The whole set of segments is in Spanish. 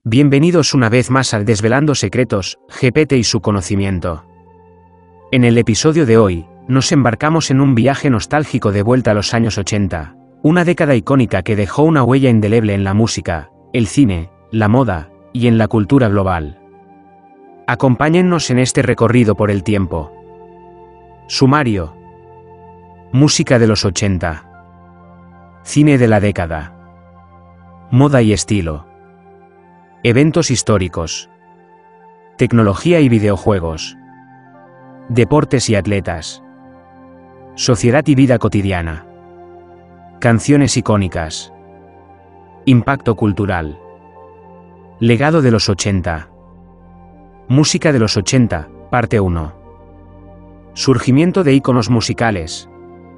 Bienvenidos una vez más al Desvelando Secretos, GPT y su conocimiento. En el episodio de hoy, nos embarcamos en un viaje nostálgico de vuelta a los años 80, una década icónica que dejó una huella indeleble en la música, el cine, la moda y en la cultura global. Acompáñennos en este recorrido por el tiempo. Sumario. Música de los 80. Cine de la década. Moda y estilo. Eventos históricos. Tecnología y videojuegos. Deportes y atletas. Sociedad y vida cotidiana. Canciones icónicas. Impacto cultural. Legado de los 80. Música de los 80, parte 1. Surgimiento de íconos musicales.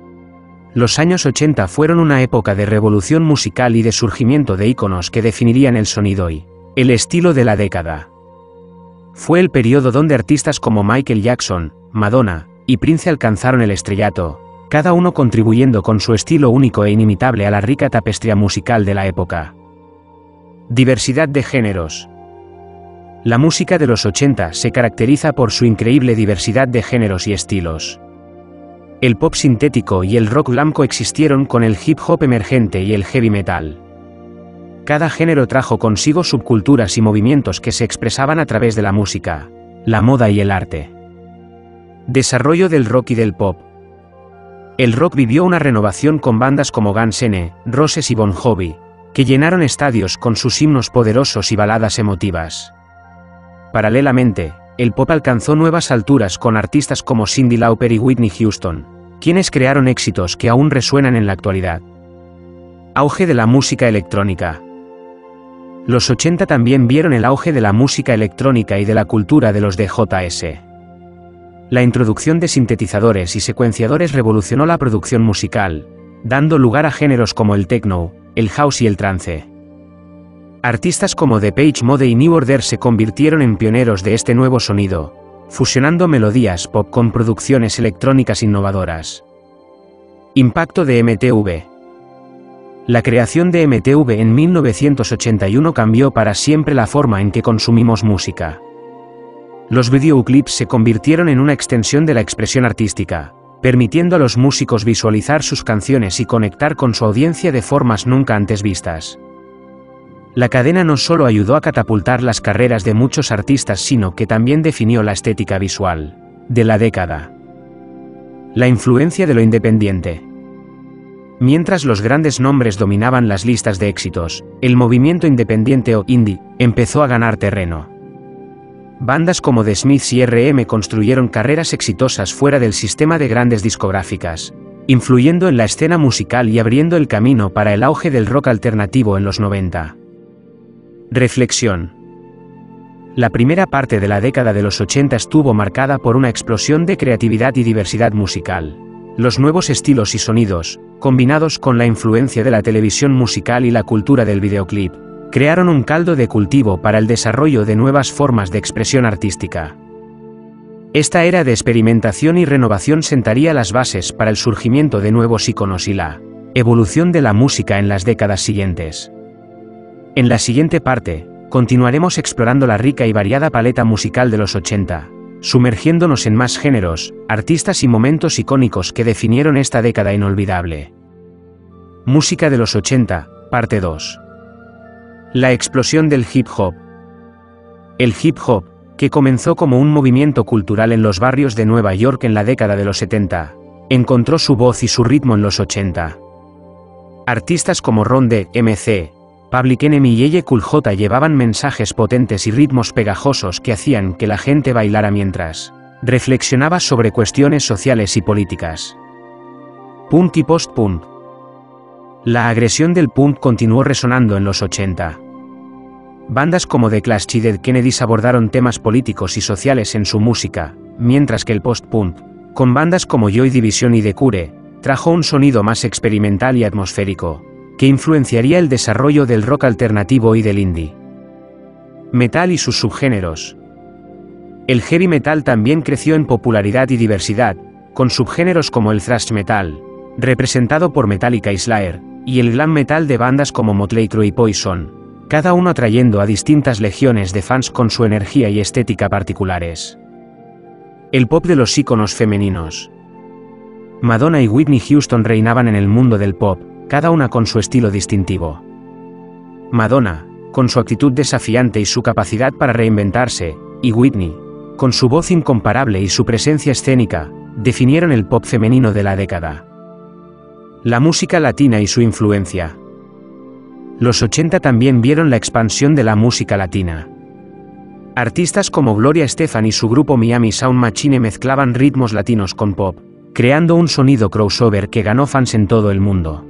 Los años 80 fueron una época de revolución musical y de surgimiento de íconos que definirían el sonido y el estilo de la década. Fue el periodo donde artistas como Michael Jackson, Madonna y Prince alcanzaron el estrellato, cada uno contribuyendo con su estilo único e inimitable a la rica tapestría musical de la época. Diversidad de géneros. La música de los 80 se caracteriza por su increíble diversidad de géneros y estilos. El pop sintético y el rock glam coexistieron con el hip hop emergente y el heavy metal. Cada género trajo consigo subculturas y movimientos que se expresaban a través de la música, la moda y el arte. Desarrollo del rock y del pop. El rock vivió una renovación con bandas como Guns N' Roses y Bon Jovi, que llenaron estadios con sus himnos poderosos y baladas emotivas. Paralelamente, el pop alcanzó nuevas alturas con artistas como Cyndi Lauper y Whitney Houston, quienes crearon éxitos que aún resuenan en la actualidad. Auge de la música electrónica. Los 80 también vieron el auge de la música electrónica y de la cultura de los DJs. La introducción de sintetizadores y secuenciadores revolucionó la producción musical, dando lugar a géneros como el techno, el house y el trance. Artistas como Depeche Mode y New Order se convirtieron en pioneros de este nuevo sonido, fusionando melodías pop con producciones electrónicas innovadoras. Impacto de MTV. La creación de MTV en 1981 cambió para siempre la forma en que consumimos música. Los videoclips se convirtieron en una extensión de la expresión artística, permitiendo a los músicos visualizar sus canciones y conectar con su audiencia de formas nunca antes vistas. La cadena no solo ayudó a catapultar las carreras de muchos artistas, sino que también definió la estética visual de la década. La influencia de lo independiente. Mientras los grandes nombres dominaban las listas de éxitos, el movimiento independiente o indie empezó a ganar terreno. Bandas como The Smiths y R.E.M. construyeron carreras exitosas fuera del sistema de grandes discográficas, influyendo en la escena musical y abriendo el camino para el auge del rock alternativo en los 90. Reflexión. La primera parte de la década de los 80 estuvo marcada por una explosión de creatividad y diversidad musical. Los nuevos estilos y sonidos, combinados con la influencia de la televisión musical y la cultura del videoclip, crearon un caldo de cultivo para el desarrollo de nuevas formas de expresión artística. Esta era de experimentación y renovación sentaría las bases para el surgimiento de nuevos íconos y la evolución de la música en las décadas siguientes. En la siguiente parte, continuaremos explorando la rica y variada paleta musical de los 80, sumergiéndonos en más géneros, artistas y momentos icónicos que definieron esta década inolvidable. Música de los 80, parte 2. La explosión del hip hop. El hip hop, que comenzó como un movimiento cultural en los barrios de Nueva York en la década de los 70, encontró su voz y su ritmo en los 80. Artistas como Run DMC, Public Enemy y Elle Cool J llevaban mensajes potentes y ritmos pegajosos que hacían que la gente bailara mientras reflexionaba sobre cuestiones sociales y políticas. Punk y post-punk. La agresión del punk continuó resonando en los 80. Bandas como The Clash y Dead Kennedys abordaron temas políticos y sociales en su música, mientras que el post-punk, con bandas como Joy Division y The Cure, trajo un sonido más experimental y atmosférico, que influenciaría el desarrollo del rock alternativo y del indie. Metal y sus subgéneros. El heavy metal también creció en popularidad y diversidad, con subgéneros como el thrash metal, representado por Metallica y Slayer, y el glam metal de bandas como Motley Crue y Poison, cada uno atrayendo a distintas legiones de fans con su energía y estética particulares. El pop de los íconos femeninos. Madonna y Whitney Houston reinaban en el mundo del pop, cada una con su estilo distintivo. Madonna, con su actitud desafiante y su capacidad para reinventarse, y Whitney, con su voz incomparable y su presencia escénica, definieron el pop femenino de la década. La música latina y su influencia. Los 80 también vieron la expansión de la música latina. Artistas como Gloria Estefan y su grupo Miami Sound Machine mezclaban ritmos latinos con pop, creando un sonido crossover que ganó fans en todo el mundo.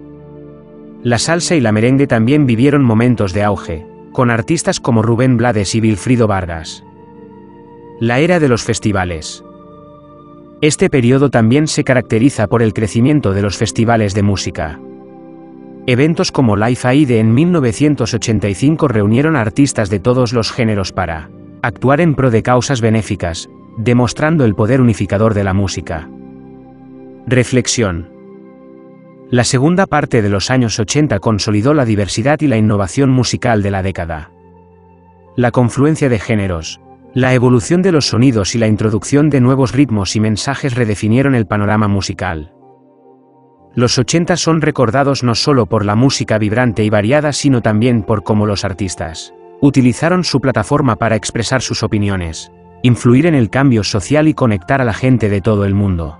La salsa y la merengue también vivieron momentos de auge, con artistas como Rubén Blades y Wilfrido Vargas. La era de los festivales. Este periodo también se caracteriza por el crecimiento de los festivales de música. Eventos como Live Aid en 1985 reunieron a artistas de todos los géneros para actuar en pro de causas benéficas, demostrando el poder unificador de la música. Reflexión. La segunda parte de los años 80 consolidó la diversidad y la innovación musical de la década. La confluencia de géneros, la evolución de los sonidos y la introducción de nuevos ritmos y mensajes redefinieron el panorama musical. Los 80 son recordados no solo por la música vibrante y variada, sino también por cómo los artistas utilizaron su plataforma para expresar sus opiniones, influir en el cambio social y conectar a la gente de todo el mundo.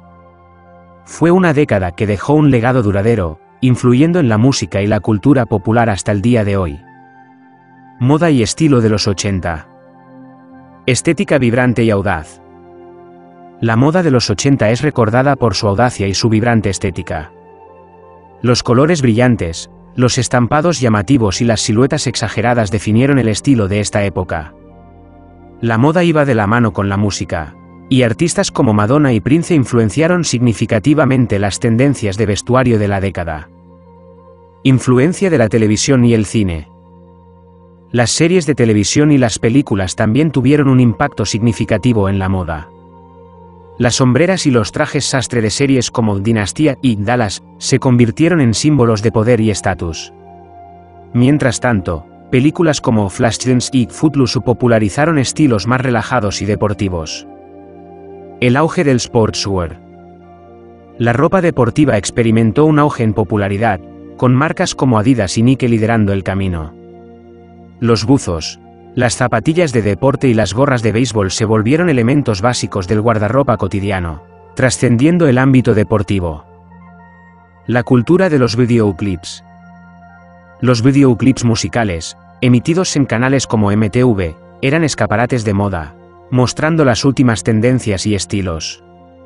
Fue una década que dejó un legado duradero, influyendo en la música y la cultura popular hasta el día de hoy. Moda y estilo de los 80. Estética vibrante y audaz. La moda de los 80 es recordada por su audacia y su vibrante estética. Los colores brillantes, los estampados llamativos y las siluetas exageradas definieron el estilo de esta época. La moda iba de la mano con la música, y artistas como Madonna y Prince influenciaron significativamente las tendencias de vestuario de la década. Influencia de la televisión y el cine. Las series de televisión y las películas también tuvieron un impacto significativo en la moda. Las sombreras y los trajes sastre de series como Dinastía y Dallas se convirtieron en símbolos de poder y estatus. Mientras tanto, películas como Flashdance y Footloose popularizaron estilos más relajados y deportivos. El auge del sportswear. La ropa deportiva experimentó un auge en popularidad, con marcas como Adidas y Nike liderando el camino. Los buzos, las zapatillas de deporte y las gorras de béisbol se volvieron elementos básicos del guardarropa cotidiano, trascendiendo el ámbito deportivo. La cultura de los videoclips. Los videoclips musicales, emitidos en canales como MTV, eran escaparates de moda, mostrando las últimas tendencias y estilos.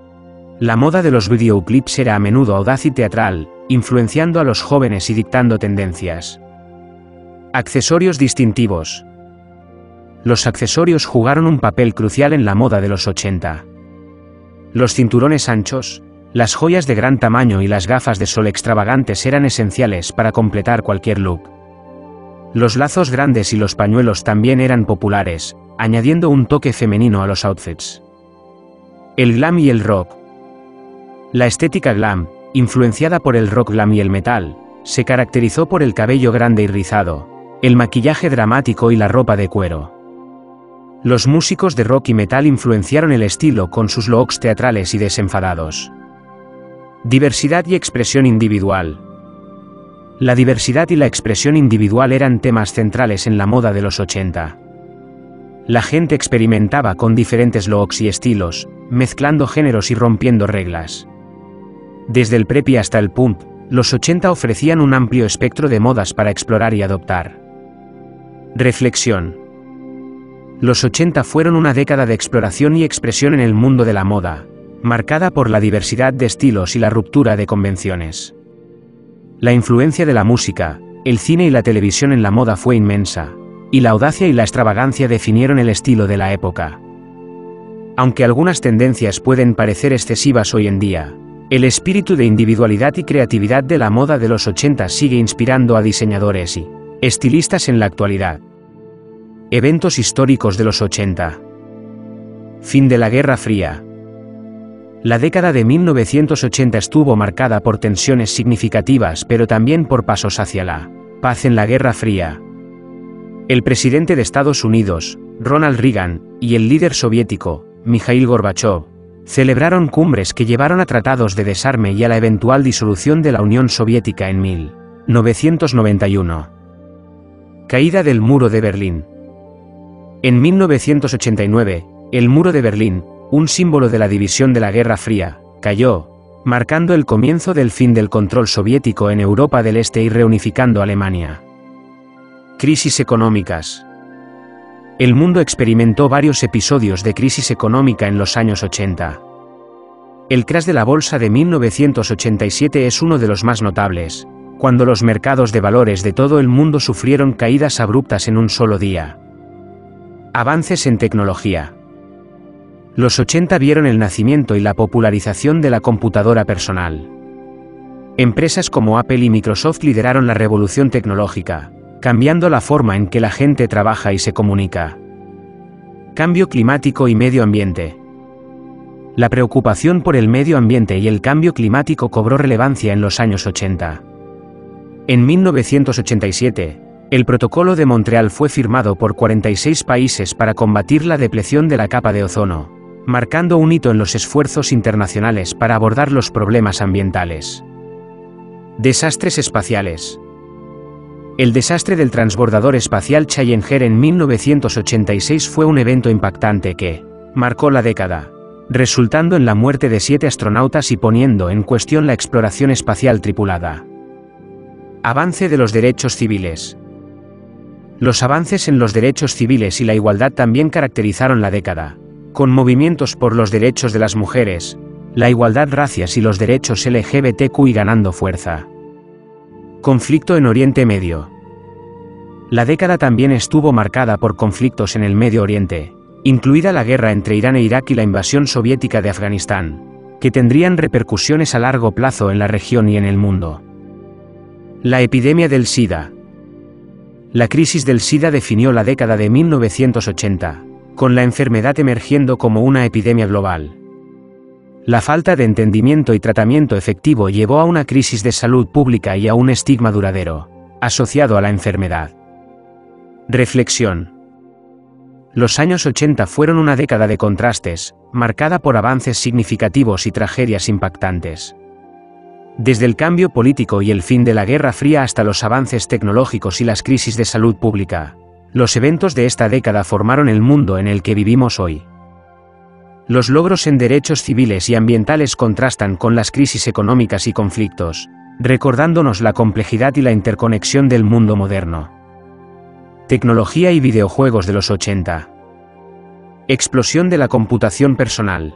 La moda de los videoclips era a menudo audaz y teatral, influenciando a los jóvenes y dictando tendencias. Accesorios distintivos. Los accesorios jugaron un papel crucial en la moda de los 80. Los cinturones anchos, las joyas de gran tamaño y las gafas de sol extravagantes eran esenciales para completar cualquier look. Los lazos grandes y los pañuelos también eran populares, añadiendo un toque femenino a los outfits. El glam y el rock. La estética glam, influenciada por el rock glam y el metal, se caracterizó por el cabello grande y rizado, el maquillaje dramático y la ropa de cuero. Los músicos de rock y metal influenciaron el estilo con sus looks teatrales y desenfadados. Diversidad y expresión individual. La diversidad y la expresión individual eran temas centrales en la moda de los 80. La gente experimentaba con diferentes looks y estilos, mezclando géneros y rompiendo reglas. Desde el preppy hasta el pump, los 80 ofrecían un amplio espectro de modas para explorar y adoptar. Reflexión. Los 80 fueron una década de exploración y expresión en el mundo de la moda, marcada por la diversidad de estilos y la ruptura de convenciones. La influencia de la música, el cine y la televisión en la moda fue inmensa, y la audacia y la extravagancia definieron el estilo de la época. Aunque algunas tendencias pueden parecer excesivas hoy en día, el espíritu de individualidad y creatividad de la moda de los 80 sigue inspirando a diseñadores y estilistas en la actualidad. Eventos históricos de los 80. Fin de la Guerra Fría. La década de 1980 estuvo marcada por tensiones significativas pero también por pasos hacia la paz en la Guerra Fría. El presidente de Estados Unidos, Ronald Reagan, y el líder soviético, Mikhail Gorbachev, celebraron cumbres que llevaron a tratados de desarme y a la eventual disolución de la Unión Soviética en 1991. Caída del Muro de Berlín. En 1989, el Muro de Berlín, un símbolo de la división de la Guerra Fría, cayó, marcando el comienzo del fin del control soviético en Europa del Este y reunificando Alemania. Crisis económicas. El mundo experimentó varios episodios de crisis económica en los años 80. El crash de la bolsa de 1987 es uno de los más notables, cuando los mercados de valores de todo el mundo sufrieron caídas abruptas en un solo día. Avances en tecnología. Los 80 vieron el nacimiento y la popularización de la computadora personal. Empresas como Apple y Microsoft lideraron la revolución tecnológica, cambiando la forma en que la gente trabaja y se comunica. Cambio climático y medio ambiente. La preocupación por el medio ambiente y el cambio climático cobró relevancia en los años 80. En 1987, el Protocolo de Montreal fue firmado por 46 países para combatir la depleción de la capa de ozono, marcando un hito en los esfuerzos internacionales para abordar los problemas ambientales. Desastres espaciales. El desastre del transbordador espacial Challenger en 1986 fue un evento impactante que marcó la década, resultando en la muerte de 7 astronautas y poniendo en cuestión la exploración espacial tripulada. Avance de los derechos civiles. Los avances en los derechos civiles y la igualdad también caracterizaron la década, con movimientos por los derechos de las mujeres, la igualdad racias y los derechos LGBTQI ganando fuerza. Conflicto en Oriente Medio. La década también estuvo marcada por conflictos en el Medio Oriente, incluida la guerra entre Irán e Irak y la invasión soviética de Afganistán, que tendrían repercusiones a largo plazo en la región y en el mundo. La epidemia del SIDA. La crisis del SIDA definió la década de 1980, con la enfermedad emergiendo como una epidemia global. La falta de entendimiento y tratamiento efectivo llevó a una crisis de salud pública y a un estigma duradero, asociado a la enfermedad. Reflexión. Los años 80 fueron una década de contrastes, marcada por avances significativos y tragedias impactantes. Desde el cambio político y el fin de la Guerra Fría hasta los avances tecnológicos y las crisis de salud pública, los eventos de esta década formaron el mundo en el que vivimos hoy. Los logros en derechos civiles y ambientales contrastan con las crisis económicas y conflictos, recordándonos la complejidad y la interconexión del mundo moderno. Tecnología y videojuegos de los 80. Explosión de la computación personal.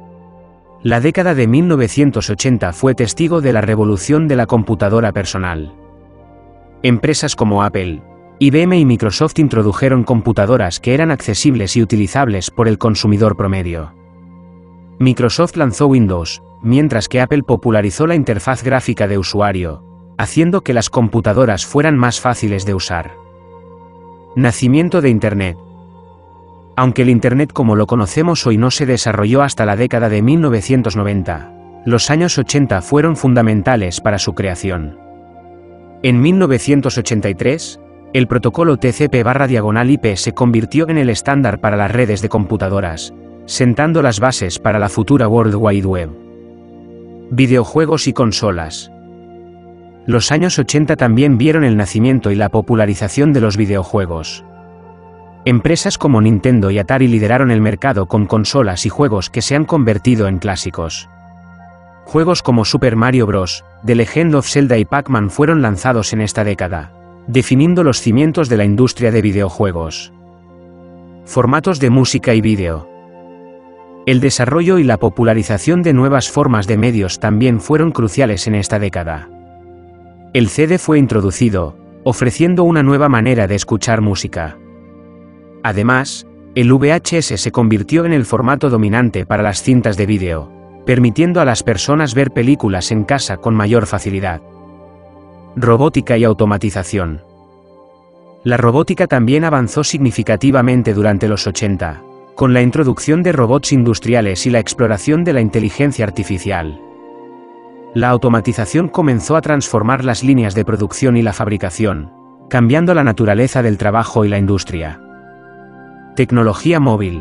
La década de 1980 fue testigo de la revolución de la computadora personal. Empresas como Apple, IBM y Microsoft introdujeron computadoras que eran accesibles y utilizables por el consumidor promedio. Microsoft lanzó Windows, mientras que Apple popularizó la interfaz gráfica de usuario, haciendo que las computadoras fueran más fáciles de usar. Nacimiento de Internet. Aunque el Internet como lo conocemos hoy no se desarrolló hasta la década de 1990, los años 80 fueron fundamentales para su creación. En 1983, el protocolo TCP/IP se convirtió en el estándar para las redes de computadoras, sentando las bases para la futura World Wide Web. Videojuegos y consolas. Los años 80 también vieron el nacimiento y la popularización de los videojuegos. Empresas como Nintendo y Atari lideraron el mercado con consolas y juegos que se han convertido en clásicos. Juegos como Super Mario Bros., The Legend of Zelda y Pac-Man fueron lanzados en esta década, definiendo los cimientos de la industria de videojuegos. Formatos de música y vídeo. El desarrollo y la popularización de nuevas formas de medios también fueron cruciales en esta década. El CD fue introducido, ofreciendo una nueva manera de escuchar música. Además, el VHS se convirtió en el formato dominante para las cintas de vídeo, permitiendo a las personas ver películas en casa con mayor facilidad. Robótica y automatización. La robótica también avanzó significativamente durante los 80, con la introducción de robots industriales y la exploración de la inteligencia artificial. La automatización comenzó a transformar las líneas de producción y la fabricación, cambiando la naturaleza del trabajo y la industria. Tecnología móvil.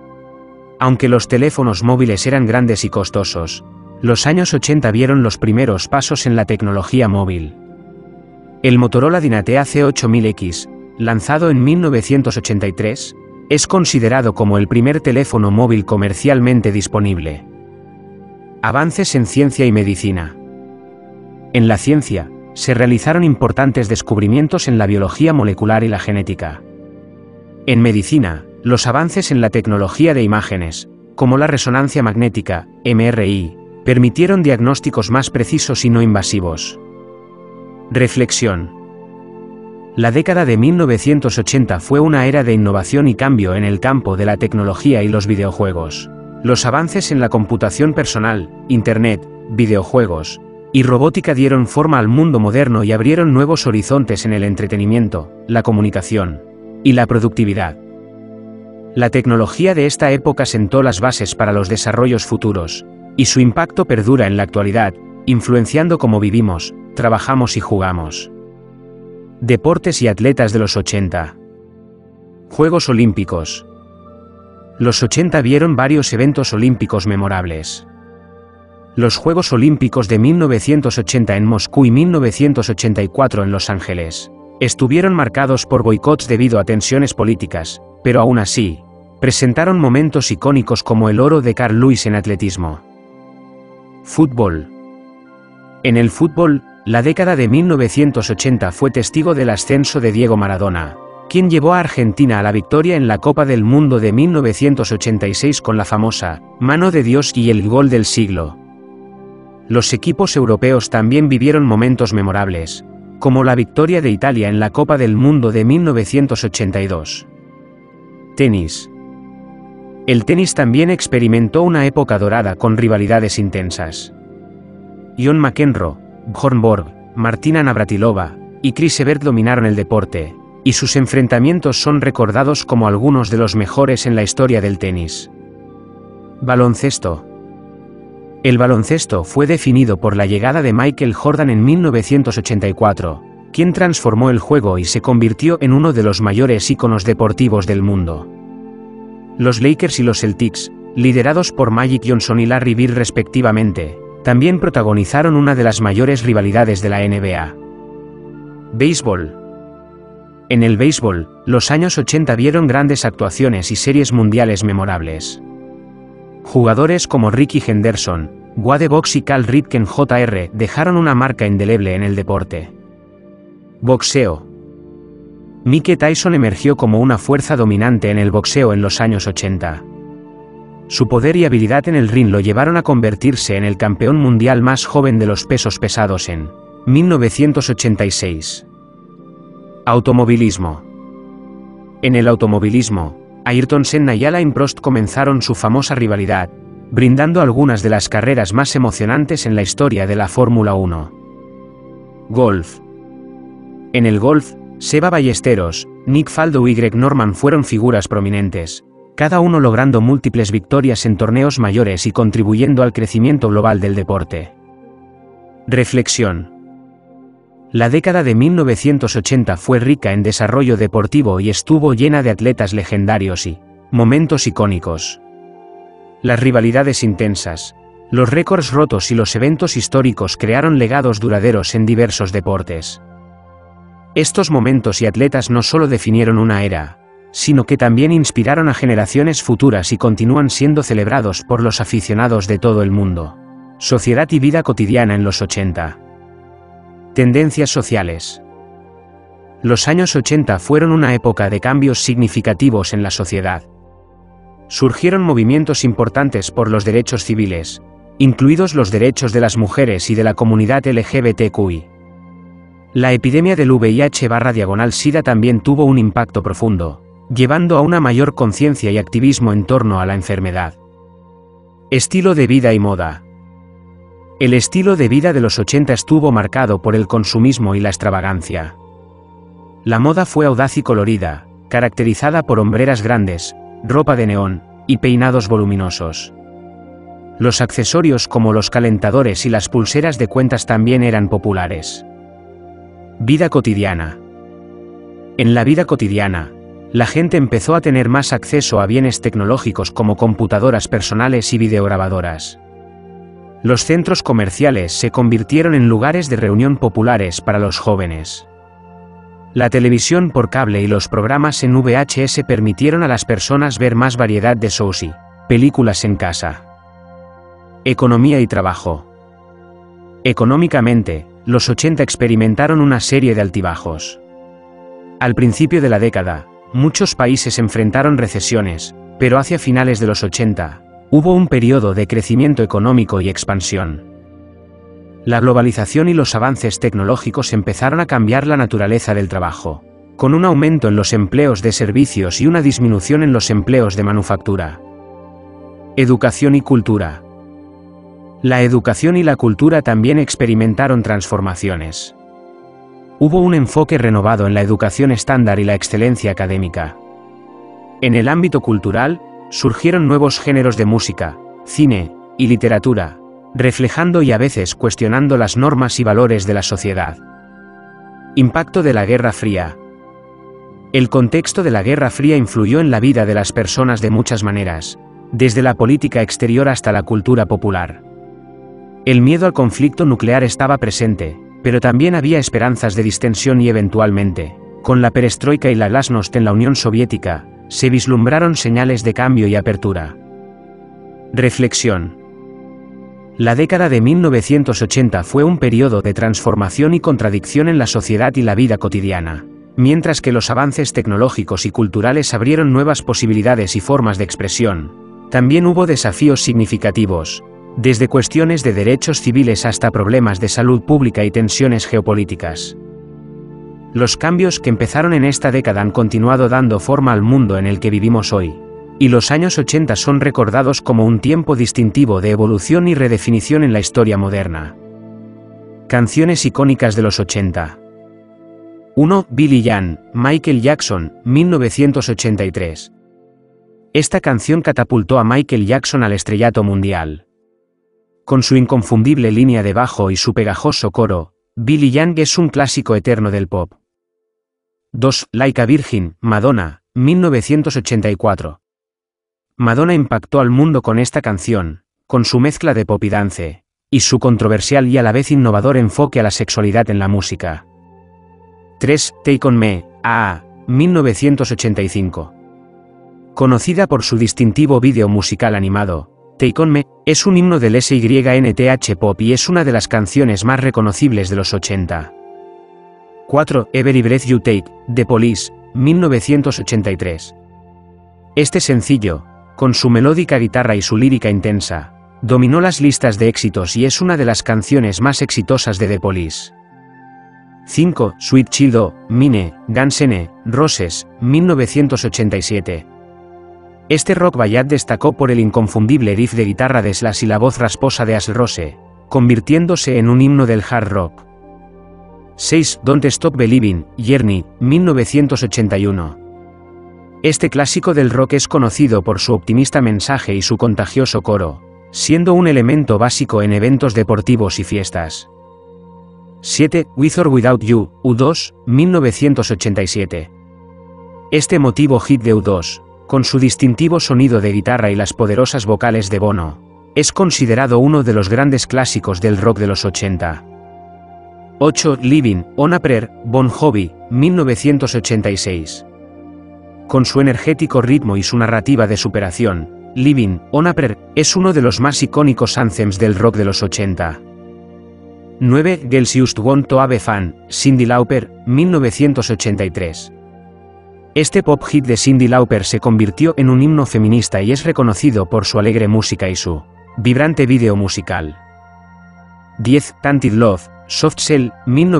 Aunque los teléfonos móviles eran grandes y costosos, los años 80 vieron los primeros pasos en la tecnología móvil. El Motorola Dynatea C8000X, lanzado en 1983, es considerado como el primer teléfono móvil comercialmente disponible. Avances en ciencia y medicina. En la ciencia, se realizaron importantes descubrimientos en la biología molecular y la genética. En medicina, los avances en la tecnología de imágenes, como la resonancia magnética, MRI, permitieron diagnósticos más precisos y no invasivos. Reflexión. La década de 1980 fue una era de innovación y cambio en el campo de la tecnología y los videojuegos. Los avances en la computación personal, Internet, videojuegos y robótica dieron forma al mundo moderno y abrieron nuevos horizontes en el entretenimiento, la comunicación y la productividad. La tecnología de esta época sentó las bases para los desarrollos futuros, y su impacto perdura en la actualidad, influenciando cómo vivimos, trabajamos y jugamos. Deportes y atletas de los 80. Juegos Olímpicos. Los 80 vieron varios eventos olímpicos memorables. Los Juegos Olímpicos de 1980 en Moscú y 1984 en Los Ángeles estuvieron marcados por boicots debido a tensiones políticas, pero aún así, presentaron momentos icónicos como el oro de Carl Lewis en atletismo. Fútbol. En el fútbol, la década de 1980 fue testigo del ascenso de Diego Maradona, quien llevó a Argentina a la victoria en la Copa del Mundo de 1986 con la famosa mano de Dios y el gol del siglo. Los equipos europeos también vivieron momentos memorables, como la victoria de Italia en la Copa del Mundo de 1982. Tenis. El tenis también experimentó una época dorada con rivalidades intensas. John McEnroe, Bjorn Borg, Martina Navratilova y Chris Evert dominaron el deporte, y sus enfrentamientos son recordados como algunos de los mejores en la historia del tenis. Baloncesto. El baloncesto fue definido por la llegada de Michael Jordan en 1984, quien transformó el juego y se convirtió en uno de los mayores íconos deportivos del mundo. Los Lakers y los Celtics, liderados por Magic Johnson y Larry Bird respectivamente, también protagonizaron una de las mayores rivalidades de la NBA. Béisbol. En el béisbol, los años 80 vieron grandes actuaciones y series mundiales memorables. Jugadores como Rickey Henderson, Wade Boggs y Cal Ripken Jr. dejaron una marca indeleble en el deporte. Boxeo. Mike Tyson emergió como una fuerza dominante en el boxeo en los años 80. Su poder y habilidad en el ring lo llevaron a convertirse en el campeón mundial más joven de los pesos pesados en 1986. Automovilismo. En el automovilismo, Ayrton Senna y Alain Prost comenzaron su famosa rivalidad, brindando algunas de las carreras más emocionantes en la historia de la Fórmula 1. Golf. En el golf, Seba Ballesteros, Nick Faldo y Greg Norman fueron figuras prominentes, cada uno logrando múltiples victorias en torneos mayores y contribuyendo al crecimiento global del deporte. Reflexión. La década de 1980 fue rica en desarrollo deportivo y estuvo llena de atletas legendarios y momentos icónicos. Las rivalidades intensas, los récords rotos y los eventos históricos crearon legados duraderos en diversos deportes. Estos momentos y atletas no solo definieron una era, sino que también inspiraron a generaciones futuras y continúan siendo celebrados por los aficionados de todo el mundo. Sociedad y vida cotidiana en los 80. Tendencias sociales. Los años 80 fueron una época de cambios significativos en la sociedad. Surgieron movimientos importantes por los derechos civiles, incluidos los derechos de las mujeres y de la comunidad LGBTQI. La epidemia del VIH/SIDA también tuvo un impacto profundo, llevando a una mayor conciencia y activismo en torno a la enfermedad. Estilo de vida y moda. El estilo de vida de los 80 estuvo marcado por el consumismo y la extravagancia. La moda fue audaz y colorida, caracterizada por hombreras grandes, ropa de neón y peinados voluminosos. Los accesorios como los calentadores y las pulseras de cuentas también eran populares. Vida cotidiana. En la vida cotidiana, la gente empezó a tener más acceso a bienes tecnológicos como computadoras personales y videograbadoras. Los centros comerciales se convirtieron en lugares de reunión populares para los jóvenes. La televisión por cable y los programas en VHS permitieron a las personas ver más variedad de shows y películas en casa. Economía y trabajo. Económicamente, los 80 experimentaron una serie de altibajos. Al principio de la década, muchos países enfrentaron recesiones, pero hacia finales de los 80, hubo un periodo de crecimiento económico y expansión. La globalización y los avances tecnológicos empezaron a cambiar la naturaleza del trabajo, con un aumento en los empleos de servicios y una disminución en los empleos de manufactura. Educación y cultura. La educación y la cultura también experimentaron transformaciones. Hubo un enfoque renovado en la educación estándar y la excelencia académica. En el ámbito cultural, surgieron nuevos géneros de música, cine y literatura, reflejando y a veces cuestionando las normas y valores de la sociedad. Impacto de la Guerra Fría. El contexto de la Guerra Fría influyó en la vida de las personas de muchas maneras, desde la política exterior hasta la cultura popular. El miedo al conflicto nuclear estaba presente, pero también había esperanzas de distensión y eventualmente, con la perestroika y la glasnost en la Unión Soviética, se vislumbraron señales de cambio y apertura. Reflexión. La década de 1980 fue un periodo de transformación y contradicción en la sociedad y la vida cotidiana. Mientras que los avances tecnológicos y culturales abrieron nuevas posibilidades y formas de expresión, también hubo desafíos significativos, desde cuestiones de derechos civiles hasta problemas de salud pública y tensiones geopolíticas. Los cambios que empezaron en esta década han continuado dando forma al mundo en el que vivimos hoy, y los años 80 son recordados como un tiempo distintivo de evolución y redefinición en la historia moderna. Canciones icónicas de los 80. 1. Billie Jean, Michael Jackson, 1983. Esta canción catapultó a Michael Jackson al estrellato mundial. Con su inconfundible línea de bajo y su pegajoso coro, Billie Jean es un clásico eterno del pop. 2. Like a Virgin, Madonna, 1984. Madonna impactó al mundo con esta canción, con su mezcla de pop y dance, y su controversial y a la vez innovador enfoque a la sexualidad en la música. 3. Take On Me, A.A., 1985. Conocida por su distintivo vídeo musical animado, Take On Me es un himno del SYNTH Pop y es una de las canciones más reconocibles de los 80. 4. Every Breath You Take, The Police, 1983. Este sencillo, con su melódica guitarra y su lírica intensa, dominó las listas de éxitos y es una de las canciones más exitosas de The Police. 5. Sweet Child O' Mine, Guns N' Roses, 1987. Este rock ballad destacó por el inconfundible riff de guitarra de Slash y la voz rasposa de Axl Rose, convirtiéndose en un himno del hard rock. 6. Don't Stop Believin', Journey, 1981. Este clásico del rock es conocido por su optimista mensaje y su contagioso coro, siendo un elemento básico en eventos deportivos y fiestas. 7. With or Without You, U2, 1987. Este emotivo hit de U2, con su distintivo sonido de guitarra y las poderosas vocales de Bono, es considerado uno de los grandes clásicos del rock de los 80. 8. Living on a Prayer, Bon Jovi, 1986. Con su energético ritmo y su narrativa de superación, Living on a Prayer es uno de los más icónicos anthems del rock de los 80. 9. Girls Just Want to Have Fun, Cyndi Lauper, 1983. Este pop hit de Cyndi Lauper se convirtió en un himno feminista y es reconocido por su alegre música y su vibrante vídeo musical. 10. Tainted Love, Soft Cell,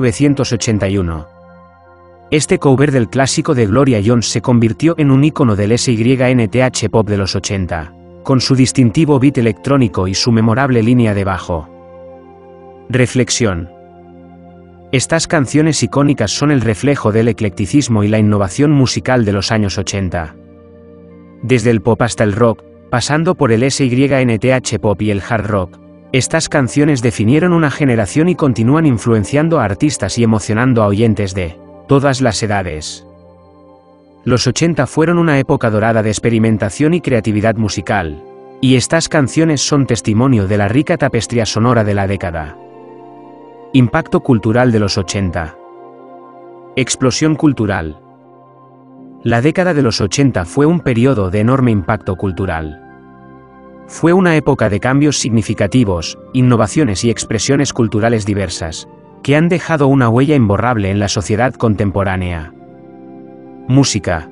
1981. Este cover del clásico de Gloria Jones se convirtió en un ícono del SYNTH Pop de los 80, con su distintivo beat electrónico y su memorable línea de bajo. Reflexión. Estas canciones icónicas son el reflejo del eclecticismo y la innovación musical de los años 80. Desde el pop hasta el rock, pasando por el SYNTH Pop y el hard rock, estas canciones definieron una generación y continúan influenciando a artistas y emocionando a oyentes de todas las edades. Los 80 fueron una época dorada de experimentación y creatividad musical, y estas canciones son testimonio de la rica tapestría sonora de la década. Impacto cultural de los 80. Explosión cultural. La década de los 80 fue un periodo de enorme impacto cultural. Fue una época de cambios significativos, innovaciones y expresiones culturales diversas, que han dejado una huella imborrable en la sociedad contemporánea. Música.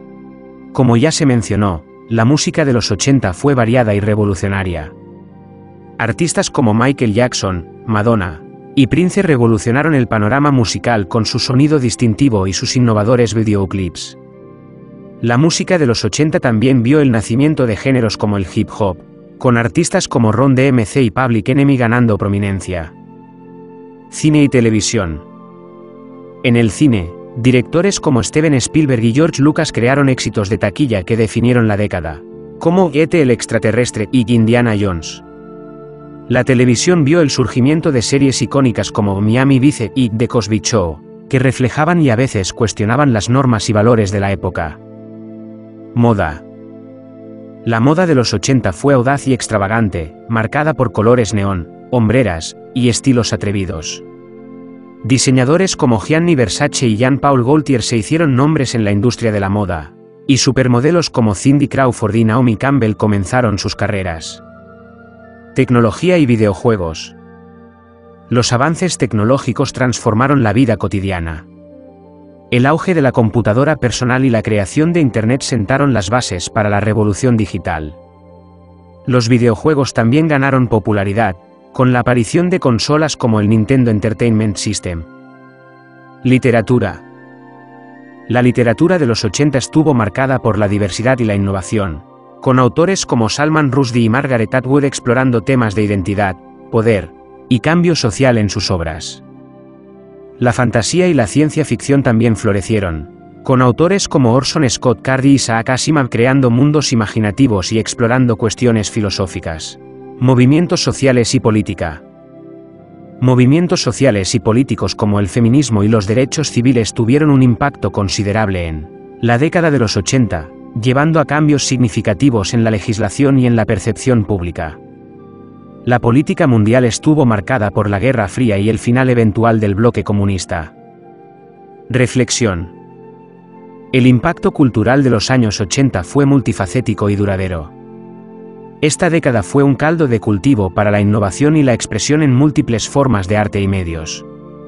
Como ya se mencionó, la música de los 80 fue variada y revolucionaria. Artistas como Michael Jackson, Madonna y Prince revolucionaron el panorama musical con su sonido distintivo y sus innovadores videoclips. La música de los 80 también vio el nacimiento de géneros como el hip hop, con artistas como Ron DMC y Public Enemy ganando prominencia. Cine y televisión. En el cine, directores como Steven Spielberg y George Lucas crearon éxitos de taquilla que definieron la década, como E.T. el extraterrestre y Indiana Jones. La televisión vio el surgimiento de series icónicas como Miami Vice y The Cosby Show, que reflejaban y a veces cuestionaban las normas y valores de la época. Moda. La moda de los 80 fue audaz y extravagante, marcada por colores neón, hombreras y estilos atrevidos. Diseñadores como Gianni Versace y Jean-Paul Gaultier se hicieron nombres en la industria de la moda, y supermodelos como Cindy Crawford y Naomi Campbell comenzaron sus carreras. Tecnología y videojuegos. Los avances tecnológicos transformaron la vida cotidiana. El auge de la computadora personal y la creación de Internet sentaron las bases para la revolución digital. Los videojuegos también ganaron popularidad, con la aparición de consolas como el Nintendo Entertainment System. Literatura. La literatura de los 80 estuvo marcada por la diversidad y la innovación, con autores como Salman Rushdie y Margaret Atwood explorando temas de identidad, poder y cambio social en sus obras. La fantasía y la ciencia ficción también florecieron, con autores como Orson Scott Card y Isaac Asimov creando mundos imaginativos y explorando cuestiones filosóficas. Movimientos sociales y política. Movimientos sociales y políticos como el feminismo y los derechos civiles tuvieron un impacto considerable en la década de los 80, llevando a cambios significativos en la legislación y en la percepción pública. La política mundial estuvo marcada por la Guerra Fría y el final eventual del bloque comunista. Reflexión. El impacto cultural de los años 80 fue multifacético y duradero. Esta década fue un caldo de cultivo para la innovación y la expresión en múltiples formas de arte y medios.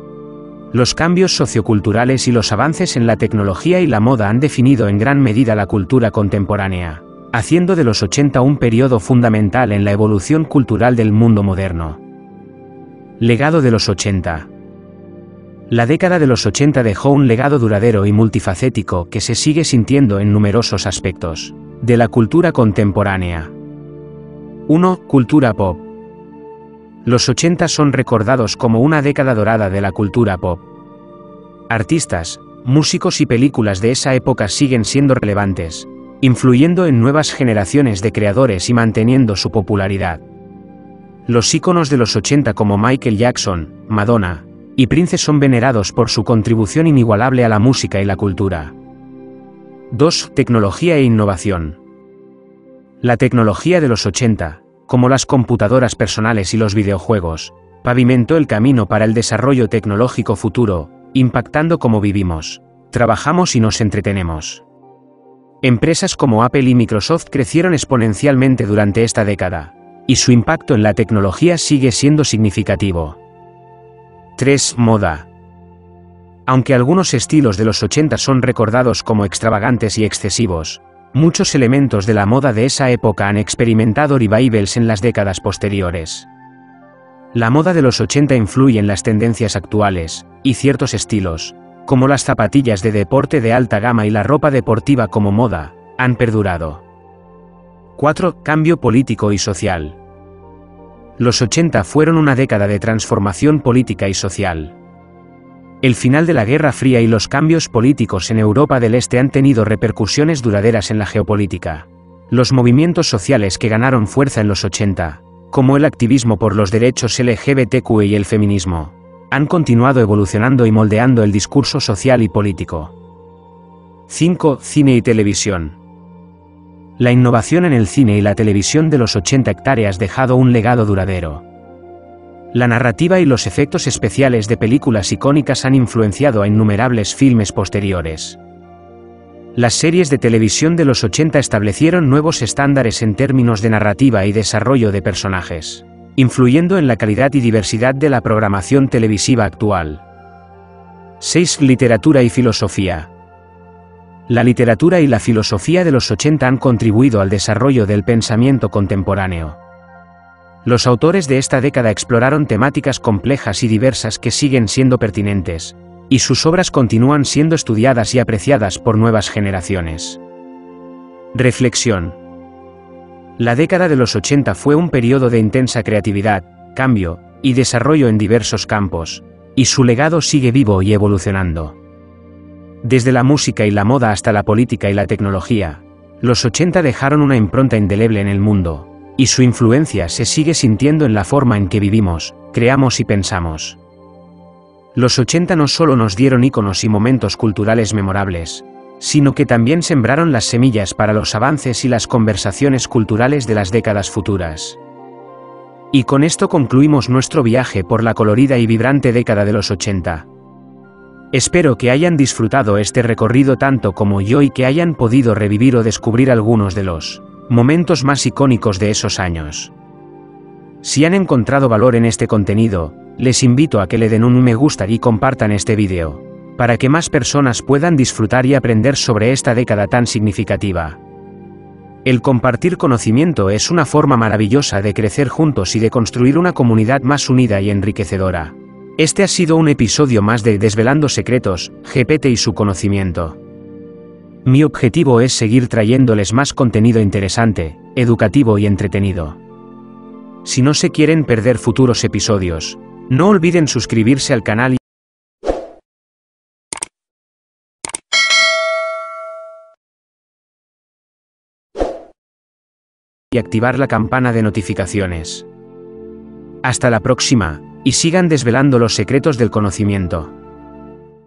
Los cambios socioculturales y los avances en la tecnología y la moda han definido en gran medida la cultura contemporánea, haciendo de los 80 un periodo fundamental en la evolución cultural del mundo moderno. Legado de los 80. La década de los 80 dejó un legado duradero y multifacético que se sigue sintiendo en numerosos aspectos de la cultura contemporánea. 1. Cultura pop. Los 80 son recordados como una década dorada de la cultura pop. Artistas, músicos y películas de esa época siguen siendo relevantes, influyendo en nuevas generaciones de creadores y manteniendo su popularidad. Los íconos de los 80 como Michael Jackson, Madonna y Prince son venerados por su contribución inigualable a la música y la cultura. 2. Tecnología e innovación. La tecnología de los 80, como las computadoras personales y los videojuegos, pavimentó el camino para el desarrollo tecnológico futuro, impactando cómo vivimos, trabajamos y nos entretenemos. Empresas como Apple y Microsoft crecieron exponencialmente durante esta década, y su impacto en la tecnología sigue siendo significativo. 3. Moda. Aunque algunos estilos de los 80 son recordados como extravagantes y excesivos, muchos elementos de la moda de esa época han experimentado revivals en las décadas posteriores. La moda de los 80 influye en las tendencias actuales, y ciertos estilos, como las zapatillas de deporte de alta gama y la ropa deportiva como moda, han perdurado. 4. Cambio político y social. Los 80 fueron una década de transformación política y social. El final de la Guerra Fría y los cambios políticos en Europa del Este han tenido repercusiones duraderas en la geopolítica. Los movimientos sociales que ganaron fuerza en los 80, como el activismo por los derechos LGBTQ y el feminismo, han continuado evolucionando y moldeando el discurso social y político. 5. Cine y televisión. La innovación en el cine y la televisión de los 80 hectáreas dejado un legado duradero. La narrativa y los efectos especiales de películas icónicas han influenciado a innumerables filmes posteriores. Las series de televisión de los 80 establecieron nuevos estándares en términos de narrativa y desarrollo de personajes, influyendo en la calidad y diversidad de la programación televisiva actual. 6. Literatura y filosofía. La literatura y la filosofía de los 80 han contribuido al desarrollo del pensamiento contemporáneo. Los autores de esta década exploraron temáticas complejas y diversas que siguen siendo pertinentes, y sus obras continúan siendo estudiadas y apreciadas por nuevas generaciones. Reflexión. La década de los 80 fue un periodo de intensa creatividad, cambio y desarrollo en diversos campos, y su legado sigue vivo y evolucionando. Desde la música y la moda hasta la política y la tecnología, los 80 dejaron una impronta indeleble en el mundo, y su influencia se sigue sintiendo en la forma en que vivimos, creamos y pensamos. Los 80 no solo nos dieron íconos y momentos culturales memorables, sino que también sembraron las semillas para los avances y las conversaciones culturales de las décadas futuras. Y con esto concluimos nuestro viaje por la colorida y vibrante década de los 80. Espero que hayan disfrutado este recorrido tanto como yo y que hayan podido revivir o descubrir algunos de los momentos más icónicos de esos años. Si han encontrado valor en este contenido, les invito a que le den un me gusta y compartan este vídeo, para que más personas puedan disfrutar y aprender sobre esta década tan significativa. El compartir conocimiento es una forma maravillosa de crecer juntos y de construir una comunidad más unida y enriquecedora. Este ha sido un episodio más de Desvelando Secretos, GPT y su conocimiento. Mi objetivo es seguir trayéndoles más contenido interesante, educativo y entretenido. Si no se quieren perder futuros episodios, no olviden suscribirse al canal y activar la campana de notificaciones. Hasta la próxima, y sigan desvelando los secretos del conocimiento.